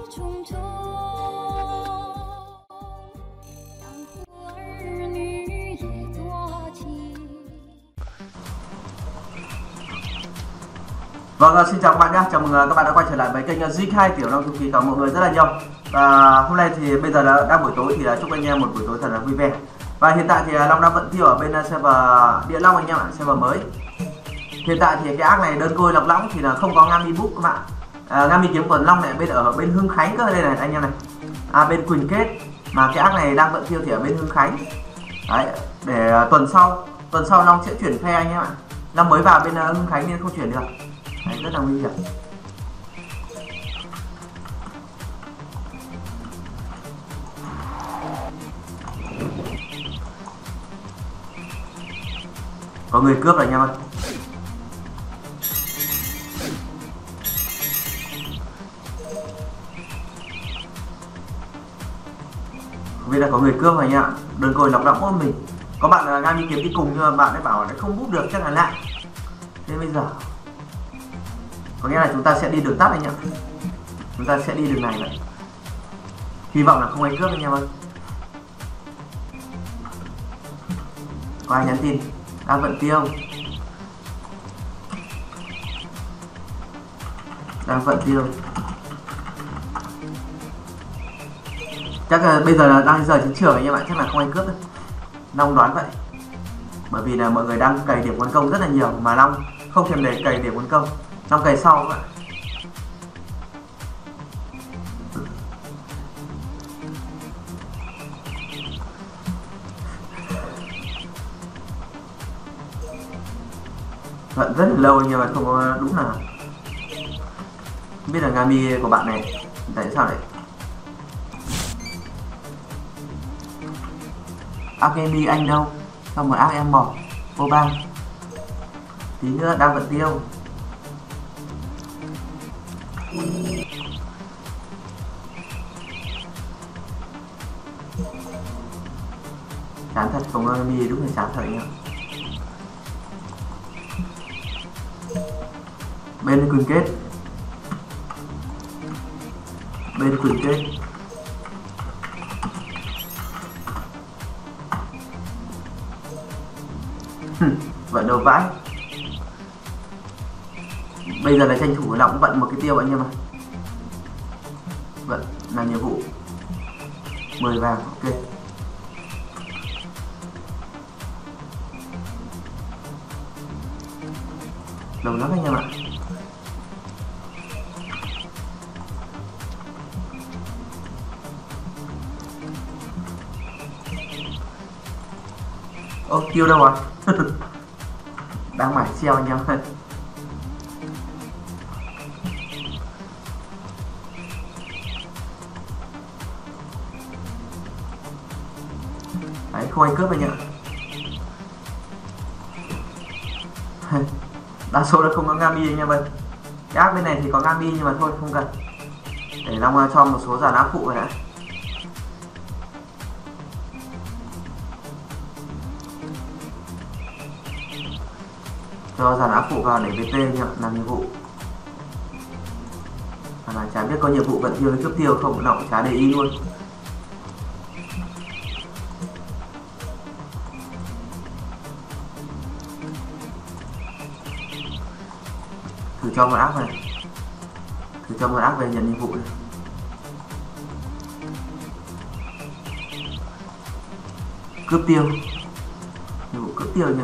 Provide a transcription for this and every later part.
重重，当初儿女也多情。 Vâng, xin chào các bạn nhé. Chào mừng các bạn đã quay trở lại với kênh Zig2 Tiểu Long Thu Phí. Cảm ơn mọi người rất là nhiều. Và hôm nay thì bây giờ đang buổi tối thì chúc anh em một buổi tối thật là vui vẻ. Và hiện tại thì Long đang vận tiêu ở bên server Địa Long anh em ạ, server mới. Hiện tại thì cái ác này đơn côi lọc lõng thì là không có Ngami Book các bạn. Ngami Kiếm Quần Long này ở bên Hưng Khánh cơ đây này anh em này. Bên Quỳnh Kết, mà cái ác này đang vận tiêu thì ở bên Hưng Khánh. Đấy, để tuần sau Long sẽ chuyển phe anh em ạ. Long mới vào bên Hưng Khánh nên không chuyển được. Đấy, rất là nguy hiểm. Có người cướp rồi anh em ơi. Không biết là có người cướp rồi anh em ạ. Đơn côi lọc lõng ôm mình. Có bạn là Ngami Kiếm đi cùng nhưng mà bạn ấy bảo là không bút được, chắc là lạ. Thế bây giờ có nghĩa là chúng ta sẽ đi đường tắt anh em. Chúng ta sẽ đi đường này vậy. Hy vọng là không ai cướp anh em ơi. Có ai nhắn tin đang vận tiêu. Đang vận tiêu. Chắc là bây giờ là đang giờ chiến trường anh em ạ, chắc là không ai cướp đâu. Long đoán vậy. Bởi vì là mọi người đang cày điểm quân công rất là nhiều mà Long không thèm để cày điểm quân công. Long cày sau các bạn. Vận rất là lâu nhưng mà không có đúng là không biết là Ngami của bạn này tại sao lại ác em đi anh đâu, xong rồi ác em bỏ vô bang. Tí nữa đang vận tiêu. Chán thật, không Ngami đúng là chán thật nhá. Bên Quỳnh Kết. Bên Quỳnh Kết. Vận đầu vãi. Bây giờ là tranh thủ Long vận một cái tiêu anh em ạ. Vận làm nhiệm vụ 10 vàng, ok. Đồng lắm anh em ạ. Ô, tiêu đâu rồi? Đang mải xeo anh em ơi. Đấy, không ai cướp anh ạ. Đa số là không có Ngami anh em ơi. Cái ác bên này thì có Ngami nhưng mà thôi không cần. Để Long cho một số dàn áp phụ rồi đã. Cho dàn áp phụ vào để VT nhá, làm nhiệm vụ. Mà chả biết có nhiệm vụ vận tiêu hay cướp tiêu không, nó cũng chả để ý luôn. Thử cho một ác này. Thử cho một ác về nhận nhiệm vụ này. Cướp tiêu. Nhiệm vụ cướp tiêu nhá.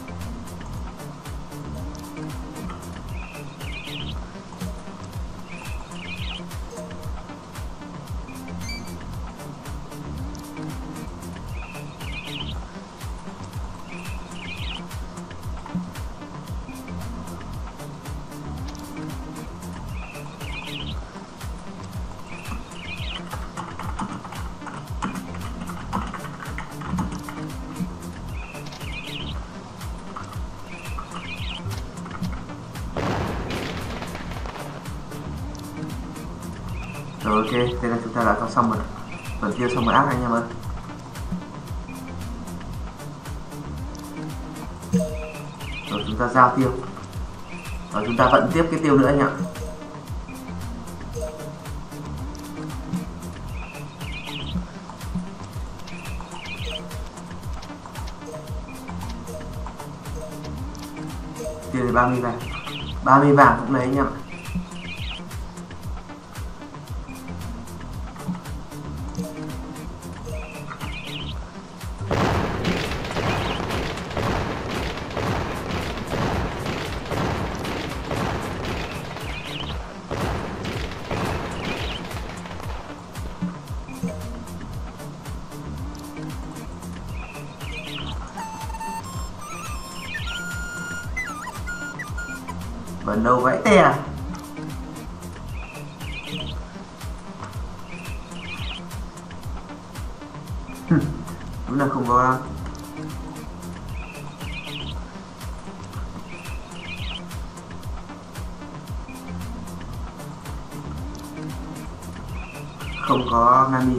Rồi ok, thế là chúng ta đã có xong rồi. Phần tiêu xong rồi ác anh em ơi. Rồi chúng ta giao tiêu. Rồi chúng ta vẫn tiếp cái tiêu nữa anh ạ. Kia thì 30 vàng. 30 vàng cũng lấy anh em ạ. Vẫn đâu vẫy tè. Đúng là không có. Không có Nami.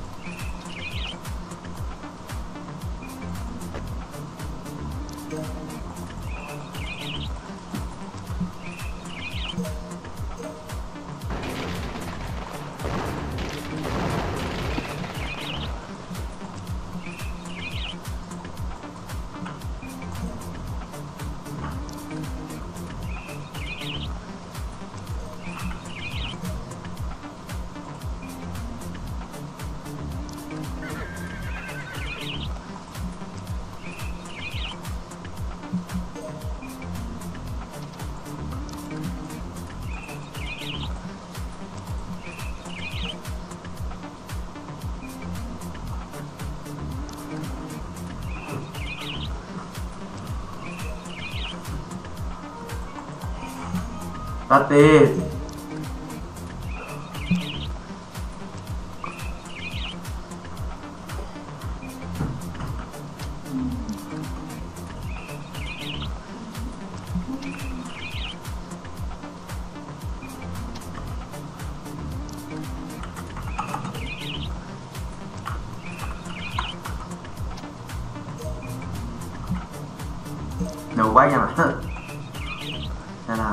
Tate. Đầu quay nha mà. Thế nào?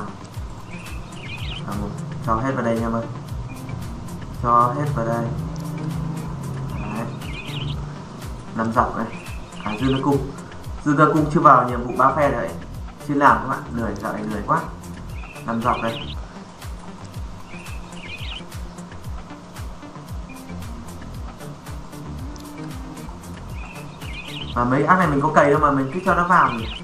Cho hết vào đây nha em ơi. Cho hết vào đây. Đấy. 5 dọc này. Dương Tơ Cung. Dương Tơ Cung chưa vào nhiệm vụ 3 phe đấy. Chưa làm các bạn. Lười, dạo này lười quá. 5 dọc đây. Mà mấy ác này mình có cày đâu mà mình cứ cho nó vào nhỉ.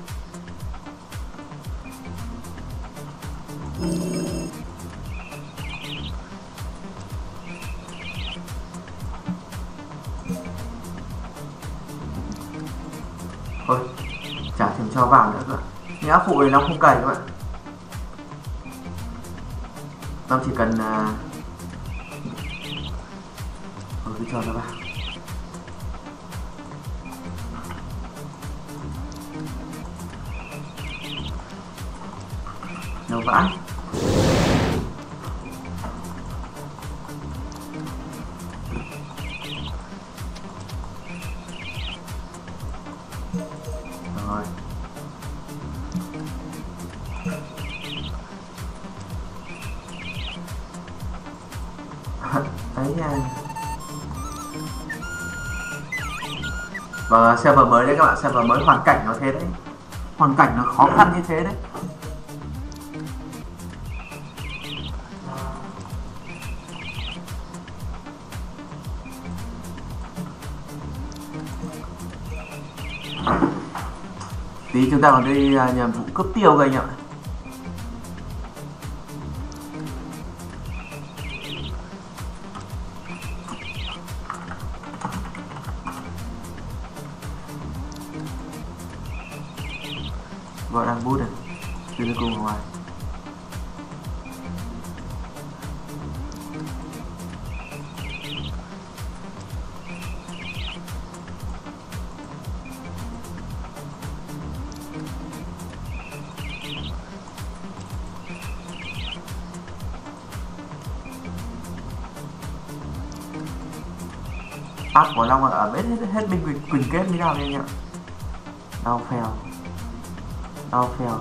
Thôi, chả thèm cho vào nữa cơ. Những ác phụ này nó không cày các bạn. Nó chỉ cần cứ cho nó vào. Đâu vãi. Rồi. Đấy nha. Và server mới đấy các bạn, server mới hoàn cảnh nó thế đấy. Hoàn cảnh nó khó khăn như thế đấy. Tí chúng ta còn đi nhiệm vụ cướp tiêu kìa anh ạ. Vợ đang bút rồi. Đưa nó cùng ngoài. Ác của Long ở hết bên Quỳnh Kết như nào đây anh ạ. Đau phèo. Đau phèo.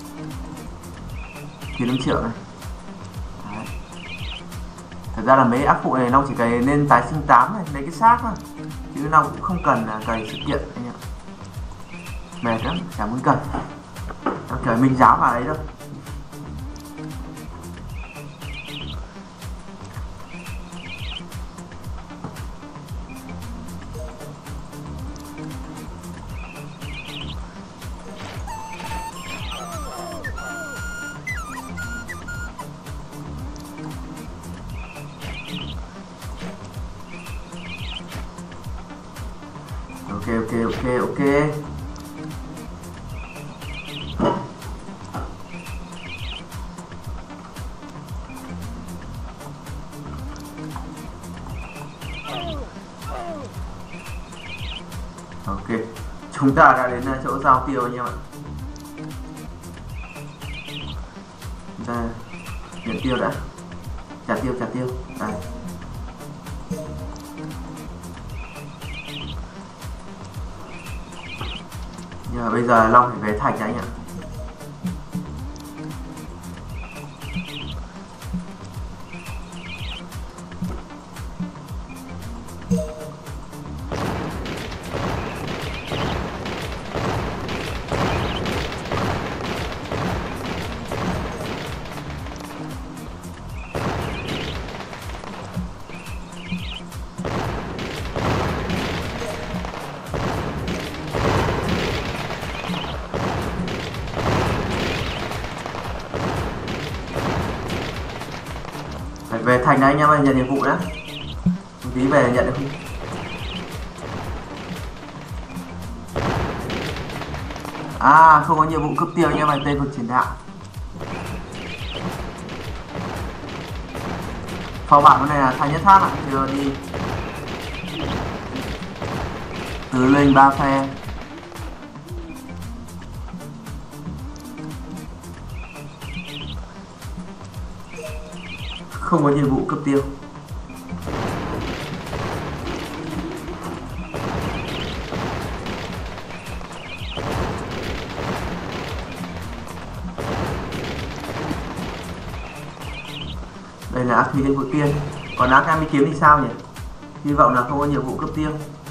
Thì 5 triệu này. Đấy. Thật ra là mấy ác phụ này Long chỉ cày lên tái sinh 8 này, lấy cái xác thôi. Chứ Long cũng không cần cày sự kiện anh ạ. Mệt lắm, chả muốn cần. Nó cởi mình giáo vào đấy đâu. Ok. Ok, chúng ta đã đến chỗ giao tiêu anh em ạ. Chúng ta nhận tiêu đã. Trả tiêu. Đây. Nhưng mà bây giờ Long phải về thành anh ạ. Phải về thành đấy anh em ơi, nhận nhiệm vụ đã. Tí về nhận được không? À, không có nhiệm vụ cướp tiêu anh em ơi, Tây vực chiến đạo. Phó bản con này là Thành Nhất Tháp ạ, chưa đi. Tứ linh 3 phe. Không có nhiệm vụ cấp tiêu. Đây là ác khí đến vụ tiên. Còn ác em kiếm thì sao nhỉ? Hy vọng là không có nhiệm vụ cấp tiêu.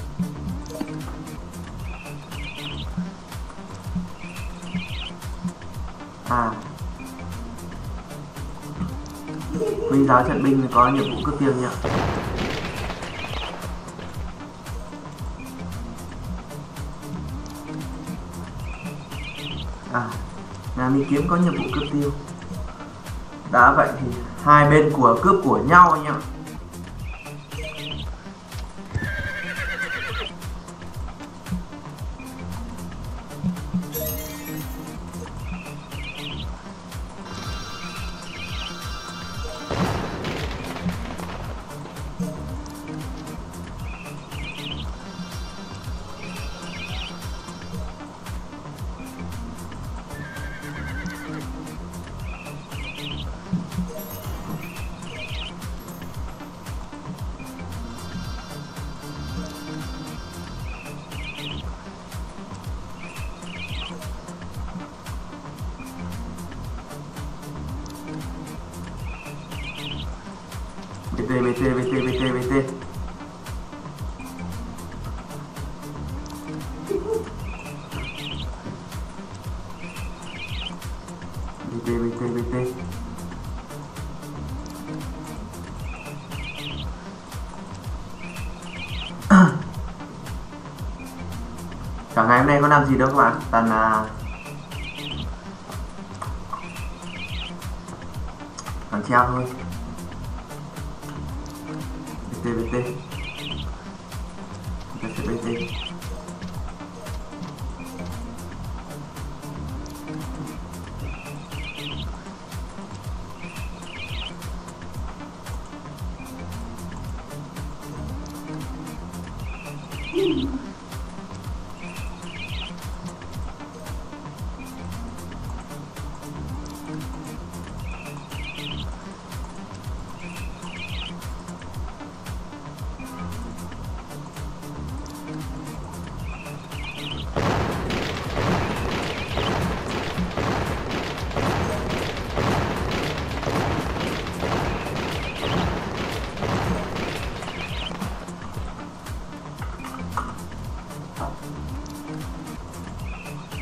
À, Huynh giáo trận binh có nhiệm vụ cấp tiêu nhỉ? À, Nam Mi kiếm có nhiệm vụ cấp tiêu. Đã vậy thì hai bên của cướp của nhau anh em. BT. Cả ngày hôm nay có làm gì đâu các bạn, toàn là toàn treo thôi. BT Chúng ta sẽ BT.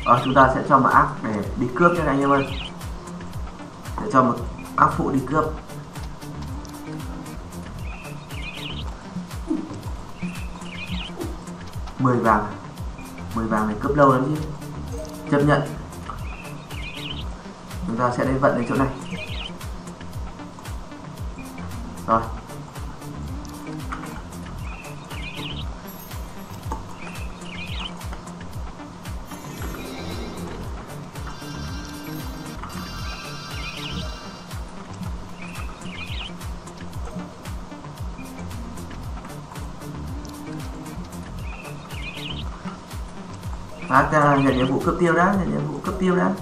Chúng ta sẽ cho một ác để đi cướp nha anh em ơi. Sẽ cho một ác phụ đi cướp. Mười vàng, 10 vàng này cướp lâu lắm chứ. Chấp nhận. Chúng ta sẽ đến vận đến chỗ này. Rồi. Nhận nhiệm vụ cướp tiêu đã, nhận nhiệm vụ cướp tiêu đã.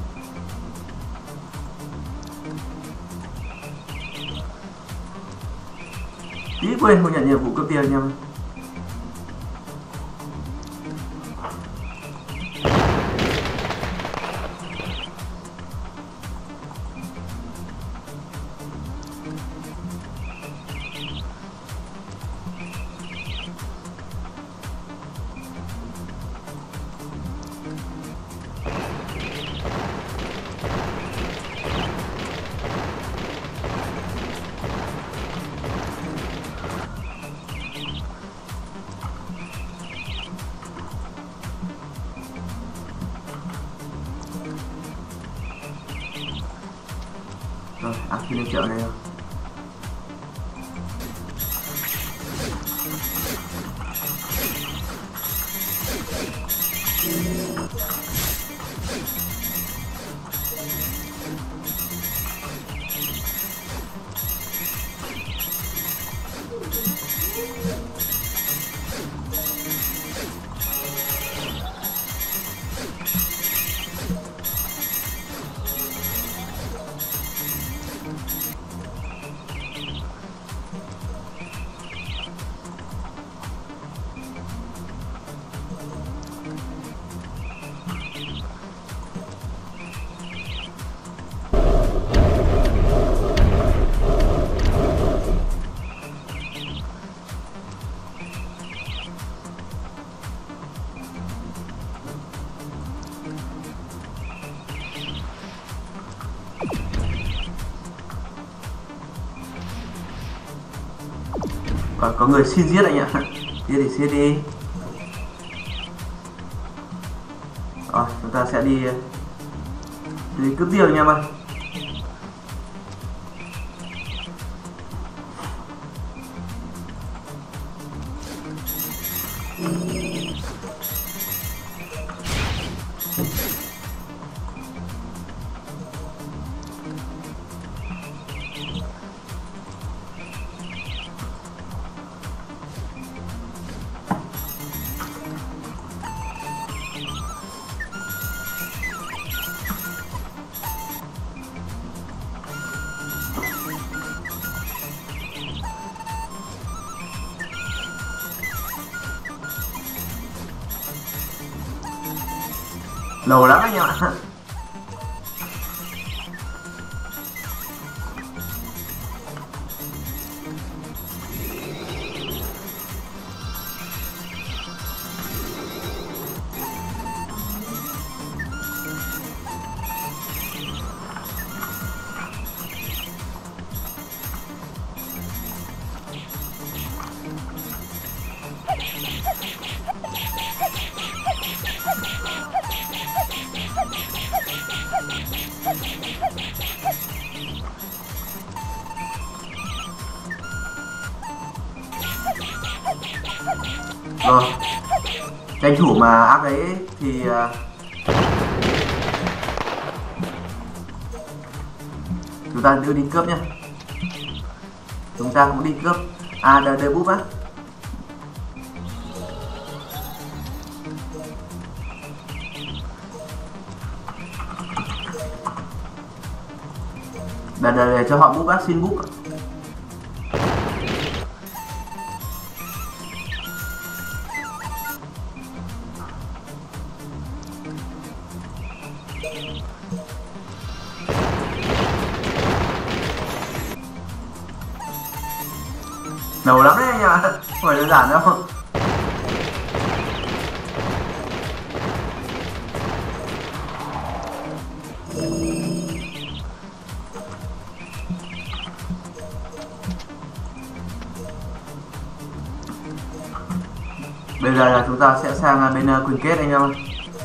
Tí quên không nhận nhiệm vụ cướp tiêu nha. Rồi, ăn khi lên chợ này rồi. Có người xin giết anh ạ. Đi thì giết đi. Rồi, chúng ta sẽ đi cướp tiêu anh em ơi. Lâu lắm anh em ạ. Rồi, tranh thủ mà áp đấy thì chúng ta đưa đi cướp nhá. Chúng ta cũng đi cướp. Đời búp á. Để cho họ búp á, xin búp. Đầu lắm đấy anh ạ, không phải đơn giản đâu. Bây giờ là chúng ta sẽ sang bên quần kết anh em.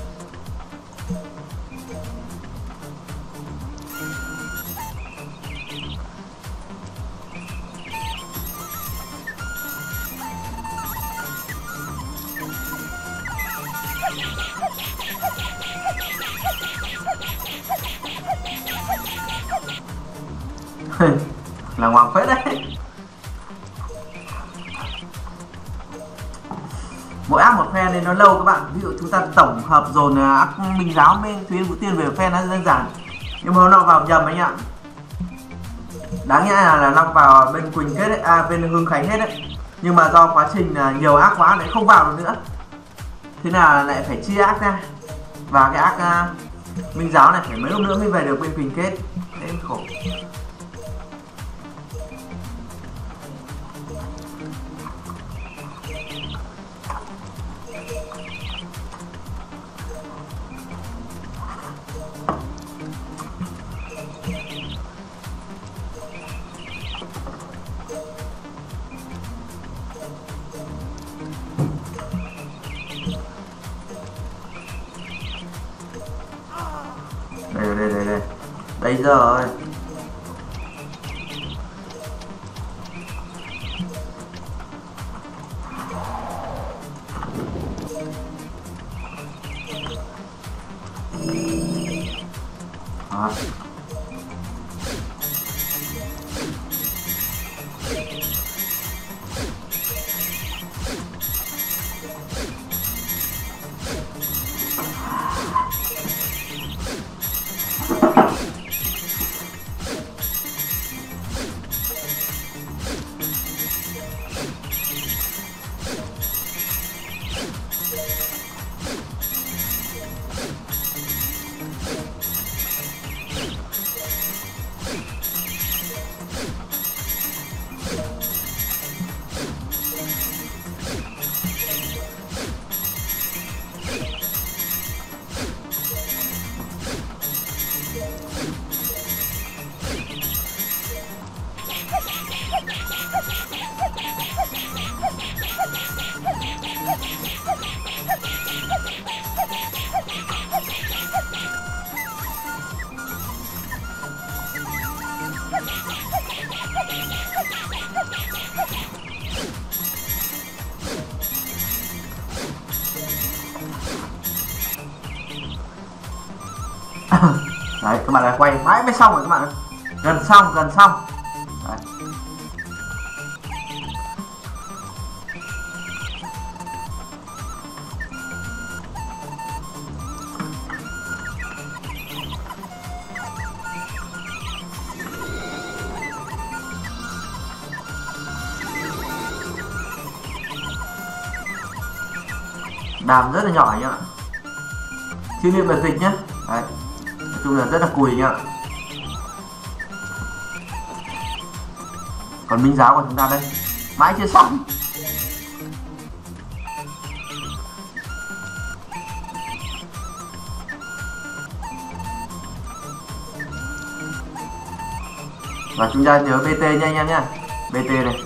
Là ngoằng phết đấy. Mỗi ác một phe nên nó lâu các bạn. Ví dụ chúng ta tổng hợp dồn ác Minh Giáo với Thúy Vũ Tiên về phe nó đơn giản, nhưng mà nó vào nhầm anh ạ. Đáng nhẽ là Long vào bên Quỳnh kết đấy, bên Hưng Khánh hết đấy, nhưng mà do quá trình nhiều ác quá lại không vào được nữa, thế là lại phải chia ác ra, và cái ác Minh Giáo này phải mấy hôm nữa mới về được bên Quỳnh kết. Đấy khổ. Đây rồi. Đó. Đấy, các bạn lại quay mãi mới xong rồi các bạn ơi. Gần xong. Đấy. Đàm rất là nhỏ nhá, chưa niệm biệt dịch nhé. Đấy, nói chung là rất là cùi nhá. Còn Minh Giáo của chúng ta đây mãi chưa xong. Và chúng ta nhớ BT nha anh em nhá, BT này.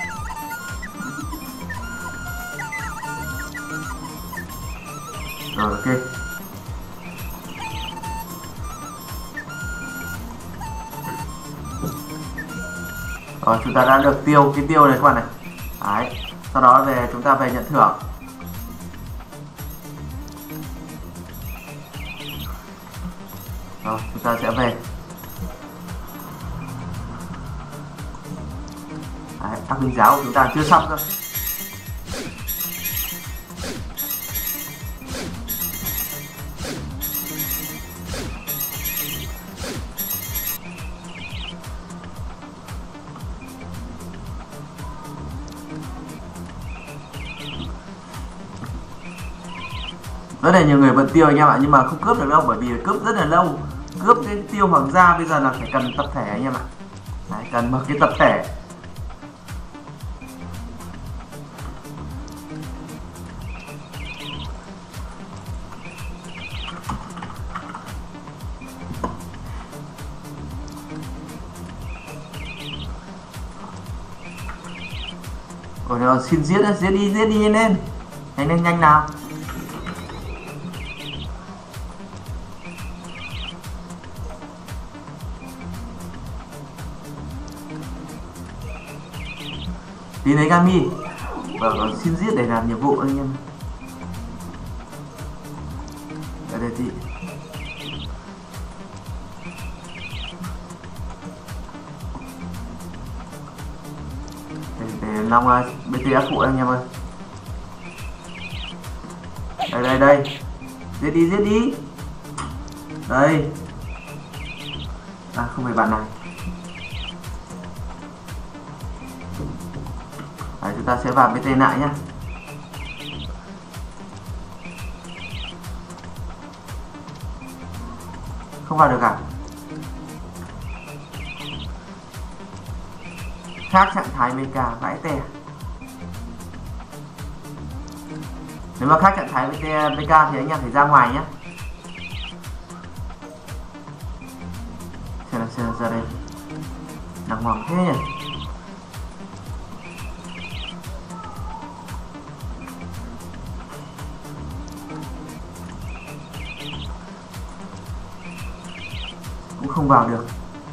Rồi ok. Rồi chúng ta đã được tiêu cái tiêu này các bạn này. Đấy. Sau đó về chúng ta về nhận thưởng. Rồi chúng ta sẽ về. Đấy, ác Minh Giáo của chúng ta chưa xong cơ. Rất là nhiều người vẫn tiêu anh em ạ, nhưng mà không cướp được đâu, bởi vì cướp rất là lâu. Cướp cái tiêu hoàng gia bây giờ là phải cần tập thể anh em ạ. Đấy, cần một cái tập thể. Ôi nó xin giết đi nhanh lên. Nhanh lên, nhanh nào. Tí lấy Gami. Vâng, xin giết để làm nhiệm vụ anh em. Ở đây chị. Để Long BTF phụ anh em ơi. Đây. Giết đi. Đây. À, không phải bạn này. Đấy, chúng ta sẽ vào BT lại nhé. Không vào được cả. Khác trạng thái mecha vãi tè. Nếu mà khác trạng thái mecha thì anh em phải ra ngoài nhé. Xem ra đây. Nắng hoàng thế nhỉ. Cũng không vào được.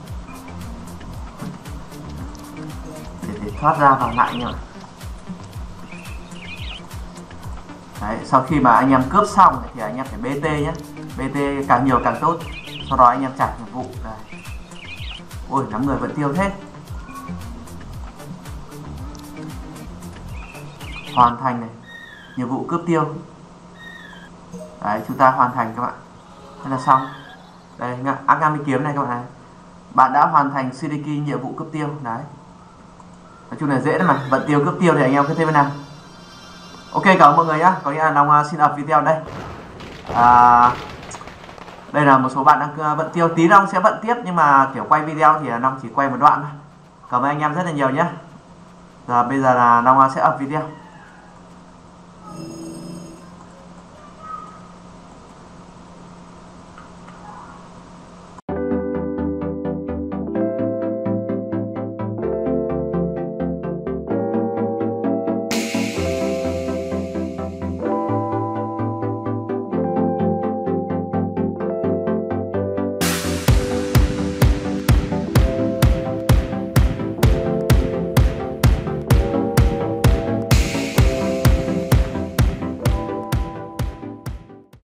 Để thoát ra vào lại nhỉ. Đấy, sau khi mà anh em cướp xong thì anh em phải BT nhé. BT càng nhiều càng tốt. Sau đó anh em trả nhiệm vụ. Đây. Ôi, 5 người vẫn tiêu thế. Hoàn thành này. Nhiệm vụ cướp tiêu. Đấy, chúng ta hoàn thành các bạn. Thế là xong. Đây, Agami kiếm này các bạn này. Bạn đã hoàn thành Shiriki nhiệm vụ cướp tiêu. Đấy. Nói chung là dễ đấy mà. Vận tiêu cướp tiêu thì anh em cứ thêm bên nào. Ok, cảm ơn mọi người nhá. Có nghĩa là Long xin up video đây. Đây là một số bạn đang vận tiêu. Tí Long sẽ vận tiếp nhưng mà kiểu quay video thì Long chỉ quay một đoạn thôi. Cảm ơn anh em rất là nhiều nhé. Bây giờ là Long sẽ up video.